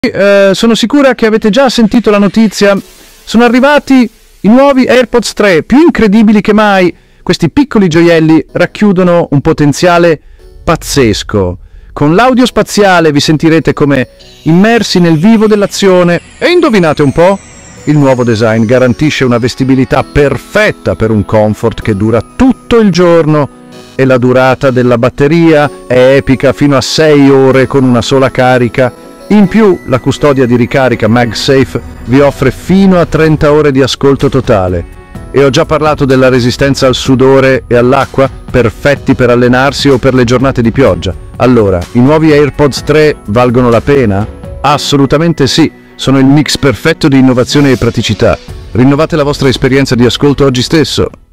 Sono sicura che avete già sentito la notizia. Sono arrivati i nuovi AirPods 3, più incredibili che mai. Questi piccoli gioielli racchiudono un potenziale pazzesco. Con l'audio spaziale vi sentirete come immersi nel vivo dell'azione. E indovinate un po'? Il nuovo design garantisce una vestibilità perfetta per un comfort che dura tutto il giorno. E la durata della batteria è epica, fino a 6 ore con una sola carica. In più, la custodia di ricarica MagSafe vi offre fino a 30 ore di ascolto totale. E ho già parlato della resistenza al sudore e all'acqua, perfetti per allenarsi o per le giornate di pioggia. Allora, i nuovi AirPods 3 valgono la pena? Assolutamente sì, sono il mix perfetto di innovazione e praticità. Rinnovate la vostra esperienza di ascolto oggi stesso.